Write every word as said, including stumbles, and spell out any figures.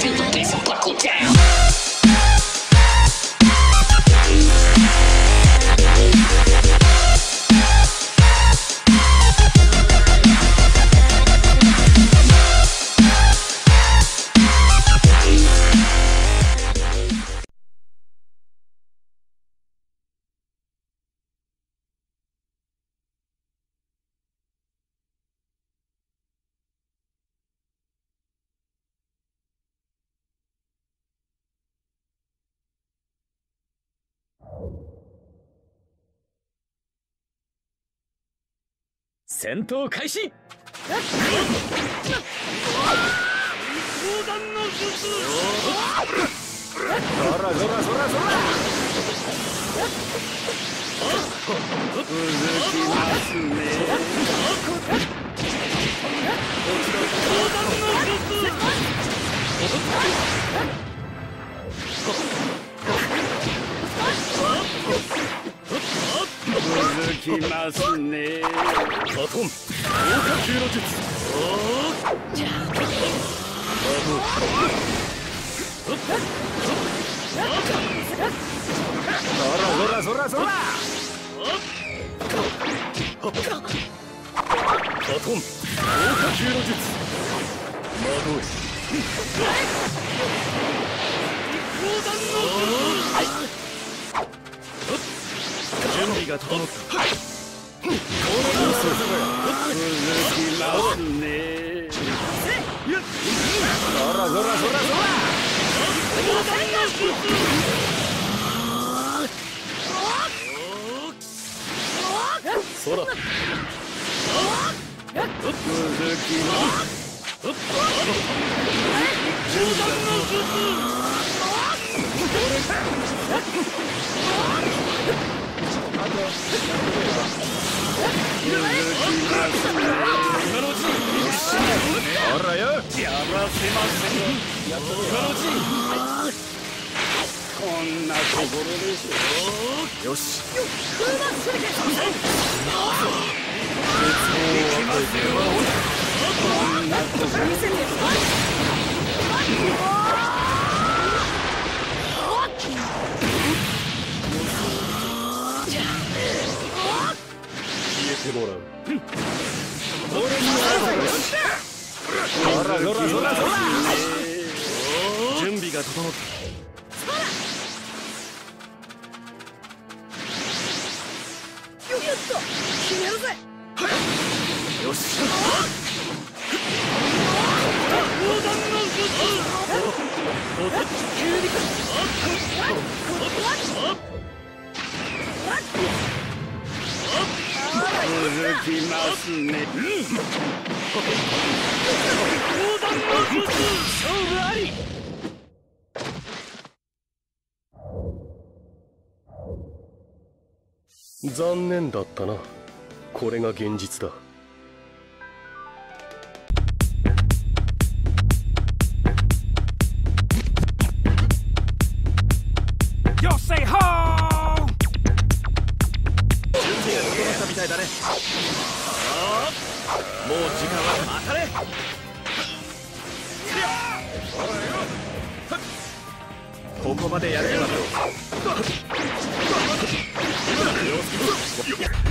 feel the bass and buckle down. 戦闘開始。そらそらそらそら。続きますね。続きますね。バトン、強化球の術。そらそらそらそら。バトン、強化球の術。魔導。準備が整った。続きますね。そらそらそらそら。そら。続きます。準備が整った。あらよ、やらせません。今のうちこんなところでしょ。よし。こんなところでしょ。もらう。そらそらそらそら。準備が整った。よし。続きますね。勝負あり。残念だったな。これが現実だ。よせほー。準備が整ったみたいだね。もう時間は当たれ。ここまでやるのだ。